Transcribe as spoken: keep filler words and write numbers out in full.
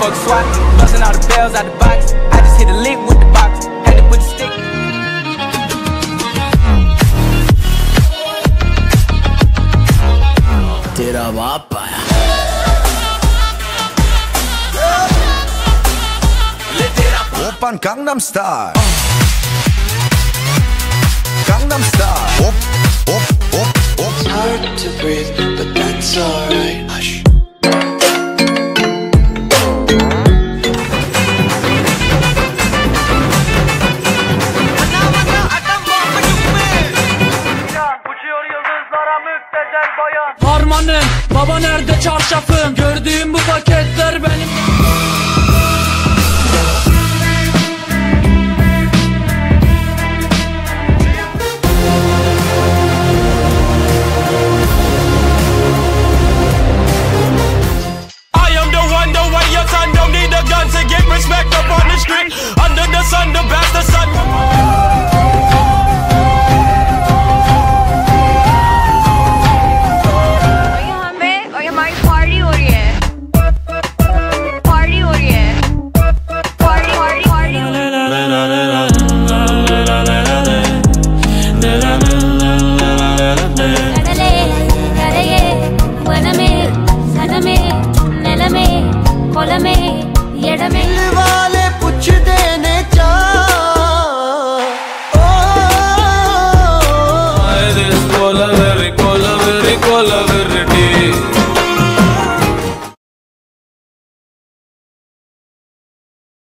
drug swat, busting all the bells out the box. I just hit a lick with the box, had to put the stick. तेरा बाप आया Oppan Gangnam Style Gangnam Style Op, op, op, op. It's hard to breathe, but that's alright. Hush. Harmanım, baba nerede çarşafın? Gördüğüm bu